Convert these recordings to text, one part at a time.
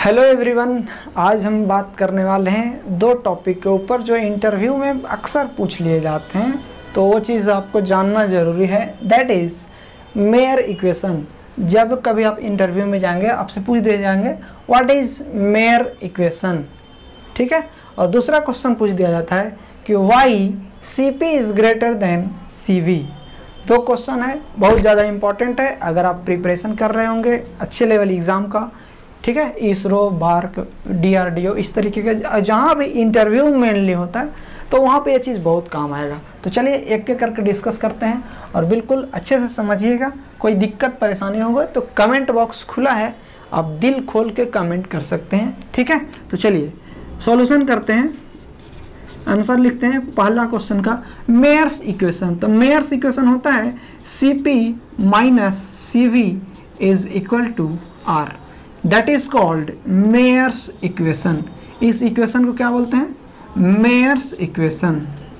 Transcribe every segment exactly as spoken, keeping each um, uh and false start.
Hello everyone, आज हम बात करने वाले हैं दो टॉपिक के ऊपर जो इंटरव्यू में अक्सर पूछ लिए जाते हैं, तो वो चीज़ आपको जानना ज़रूरी है। That is Mayer equation. जब कभी आप इंटरव्यू में जाएंगे आपसे पूछ दिए जाएंगे व्हाट इज़ मेयर इक्वेशन, ठीक है। और दूसरा क्वेश्चन पूछ दिया जाता है कि why C P is greater than C V. दो क्वेश्चन है, बहुत ज़्यादा इंपॉर्टेंट है अगर आप प्रिपरेशन कर रहे होंगे अच्छे लेवल एग्ज़ाम का, ठीक है। ISRO, BARC, D R D O, इस तरीके के जहाँ भी इंटरव्यू मेनली होता है तो वहाँ पे ये चीज़ बहुत काम आएगा। तो चलिए एक एक करके डिस्कस करते हैं और बिल्कुल अच्छे से समझिएगा। कोई दिक्कत परेशानी होगा तो कमेंट बॉक्स खुला है, आप दिल खोल के कमेंट कर सकते हैं, ठीक है। तो चलिए सॉल्यूशन करते हैं, आंसर लिखते हैं पहला क्वेश्चन का। मेयर्स इक्वेशन, तो मेयर्स इक्वेशन होता है C P minus C V is equal to R, that is called Mayer's equation. इस इक्वेशन को क्या बोलते हैं? मेयर्स इक्वेशन,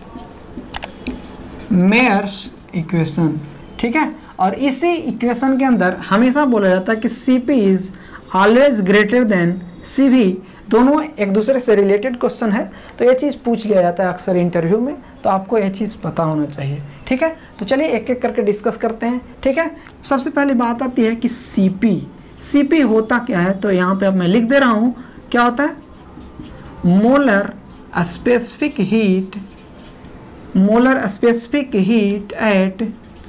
मेयर्स इक्वेशन, ठीक है। और इसी इक्वेशन के अंदर हमेशा बोला जाता है कि C P is always greater than C V. दोनों एक दूसरे से रिलेटेड क्वेश्चन है, तो ये चीज़ पूछ लिया जाता है अक्सर इंटरव्यू में, तो आपको ये चीज़ पता होना चाहिए, ठीक है। तो चलिए एक एक करके डिस्कस करते हैं, ठीक है। सबसे पहली बात आती है कि सी पी, सी पी होता क्या है, तो यहाँ पे अब मैं लिख दे रहा हूँ क्या होता है। Molar specific heat, molar specific heat at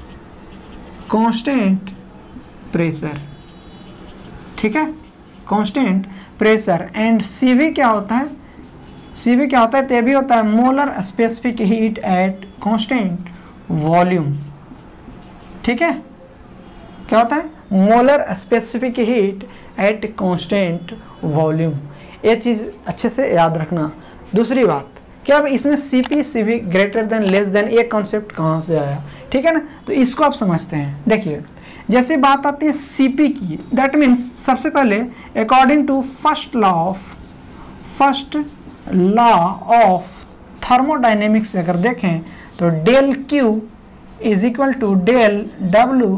constant pressure, ठीक है, कांस्टेंट प्रेशर। एंड सीवी क्या होता है? सीवी क्या होता है? ते भी होता है molar specific heat at constant volume, ठीक है। क्या होता है? Molar specific heat at constant volume. ये चीज़ अच्छे से याद रखना। दूसरी बात, क्या अब इसमें C P C V greater than less than, ये कॉन्सेप्ट कहाँ से आया, ठीक है ना। तो इसको आप समझते हैं। देखिए जैसे बात आती है सी पी की, दैट मीन्स सबसे पहले according to first law of first law of thermodynamics अगर देखें तो del Q is equal to del W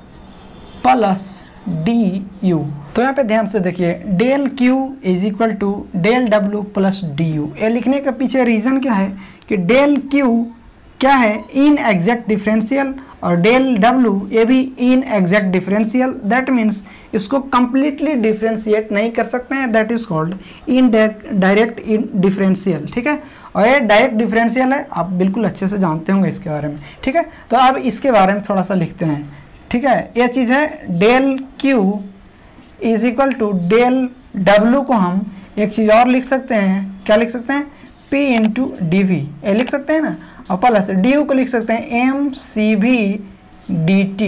plus D U. तो यहाँ पे ध्यान से देखिए, del Q is equal to del W plus D U. ये लिखने के पीछे रीज़न क्या है कि डेल क्यू क्या है? इन एग्जैक्ट डिफरेंशियल, और डेल डब्ल्यू ये भी inexact differential. That means इसको कंप्लीटली डिफरेंशिएट नहीं कर सकते हैं, that is called indirect in differential, ठीक है। और ये डायरेक्ट डिफरेंशियल है, आप बिल्कुल अच्छे से जानते होंगे इसके बारे में, ठीक है। तो अब इसके बारे में थोड़ा सा लिखते हैं, ठीक है। ये चीज़ है del Q is equal to del W को हम एक चीज़ और लिख सकते हैं, क्या लिख सकते हैं? P इंटू डी वी, ये लिख सकते हैं ना, और प्लस डी यू को लिख सकते हैं M C V D T,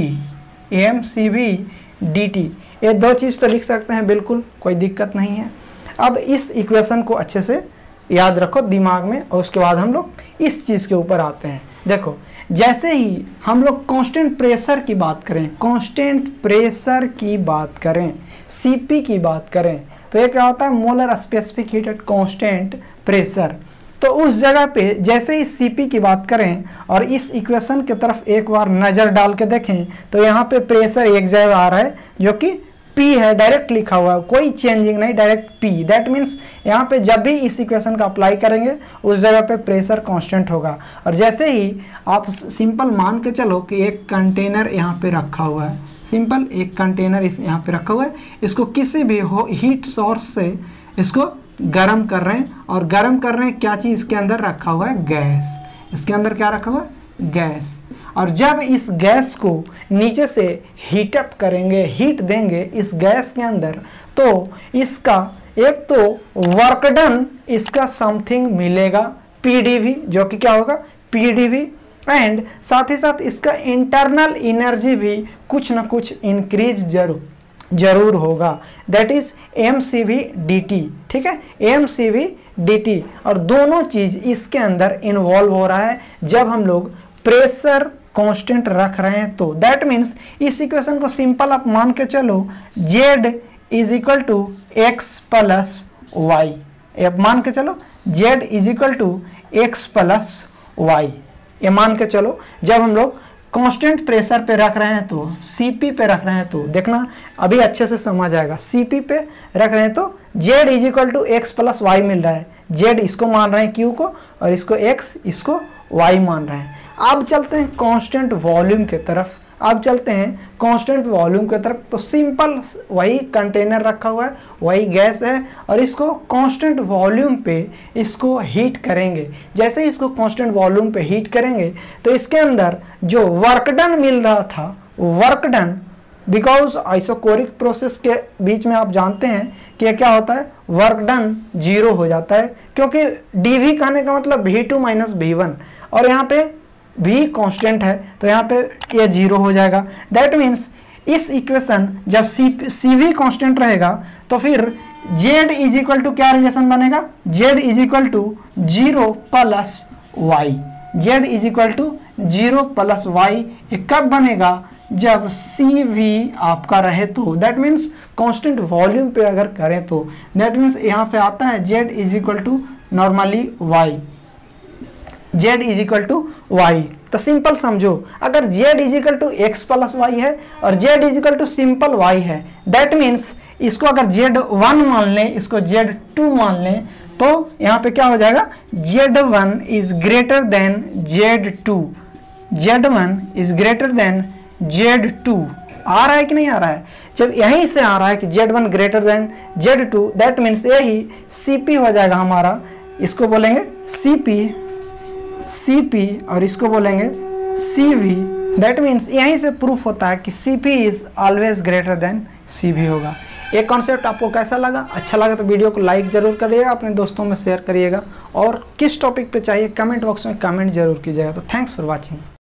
M C V D T. ये दो चीज़ तो लिख सकते हैं, बिल्कुल कोई दिक्कत नहीं है। अब इस इक्वेशन को अच्छे से याद रखो दिमाग में, और उसके बाद हम लोग इस चीज़ के ऊपर आते हैं। देखो जैसे ही हम लोग कांस्टेंट प्रेशर की बात करें, कांस्टेंट प्रेशर की बात करें, सीपी की बात करें, तो ये क्या होता है? Molar specific heat at constant pressure. तो उस जगह पे जैसे ही सीपी की बात करें और इस इक्वेशन की तरफ एक बार नज़र डाल के देखें तो यहाँ पे प्रेशर एक जगह आ रहा है जो कि P है, डायरेक्ट लिखा हुआ है, कोई चेंजिंग नहीं, डायरेक्ट P। दैट मीन्स यहाँ पे जब भी इस इक्वेशन का अप्लाई करेंगे उस जगह पे प्रेशर कांस्टेंट होगा। और जैसे ही आप सिंपल मान के चलो कि एक कंटेनर यहाँ पे रखा हुआ है, सिंपल एक कंटेनर इस यहाँ पे रखा हुआ है, इसको किसी भी हो हीट सोर्स से इसको गर्म कर रहे हैं, और गर्म कर रहे हैं क्या चीज़ इसके अंदर रखा हुआ है? गैस। इसके अंदर क्या रखा हुआ है? गैस। और जब इस गैस को नीचे से हीटअप करेंगे, हीट देंगे इस गैस के अंदर, तो इसका एक तो वर्क डन इसका समथिंग मिलेगा पी डी वी, जो कि क्या होगा? P D we. एंड साथ ही साथ इसका इंटरनल एनर्जी भी कुछ ना कुछ इंक्रीज जरूर जरूर होगा, that is M C V D T, ठीक है, M C V D T. और दोनों चीज़ इसके अंदर इन्वॉल्व हो रहा है जब हम लोग प्रेशर कांस्टेंट रख रहे हैं। तो दैट मीन्स इस इक्वेशन को सिंपल आप मान के चलो, Z is equal to X plus Y. अब मान के चलो Z is equal to X plus Y, ये मान के चलो जब हम लोग कांस्टेंट प्रेशर पे रख रहे हैं तो सीपी पे रख रहे हैं तो देखना अभी अच्छे से समझ आएगा। सीपी पे रख रहे हैं तो Z is equal to X plus Y मिल रहा है। जेड इसको मान रहे हैं क्यू को, और इसको एक्स, इसको वाई मान रहे हैं। अब चलते हैं कांस्टेंट वॉल्यूम की तरफ। अब चलते हैं कांस्टेंट वॉल्यूम की तरफ। तो सिंपल वही कंटेनर रखा हुआ है, वही गैस है, और इसको कांस्टेंट वॉल्यूम पे इसको हीट करेंगे। जैसे ही इसको कांस्टेंट वॉल्यूम पे हीट करेंगे तो इसके अंदर जो वर्क डन मिल रहा था, work done, because isochoric process के बीच में आप जानते हैं कि क्या होता है, वर्क डन जीरो हो जाता है, क्योंकि डी वी कहने का मतलब V two minus V one, और यहाँ पे भी कांस्टेंट है तो यहाँ पे ये जीरो हो जाएगा। दैट मीन्स इस इक्वेशन जब सी सी वी कांस्टेंट रहेगा तो फिर जेड इज इक्वल टू क्या रिलेशन बनेगा, Z is equal to zero plus Y. Z is equal to zero plus Y ये कब बनेगा, जब सी वी आपका रहे तो। दैट मीन्स कांस्टेंट वॉल्यूम पे अगर करें तो दैट मीन्स यहाँ पे आता है Z is equal to normally Y, Z is equal to Y. तो सिंपल समझो, अगर Z is equal to X plus Y है और Z is equal to simple Y है, दैट मीन्स इसको अगर जेड वन मान लें, इसको जेड टू मान लें, तो यहाँ पे क्या हो जाएगा, Z one is greater than Z two, Z one is greater than Z two. आ रहा है कि नहीं आ रहा है? जब यहीं से आ रहा है कि Z one greater than Z two, that means यही सीपी हो जाएगा हमारा। इसको बोलेंगे सीपी, सीपी, और इसको बोलेंगे सीवी। दैट मीन्स यहीं से प्रूफ होता है कि CP is always greater than CV होगा। ये कॉन्सेप्ट आपको कैसा लगा? अच्छा लगा तो वीडियो को लाइक जरूर करिएगा, अपने दोस्तों में शेयर करिएगा, और किस टॉपिक पे चाहिए कमेंट बॉक्स में कमेंट जरूर कीजिएगा। तो थैंक्स फॉर वॉचिंग।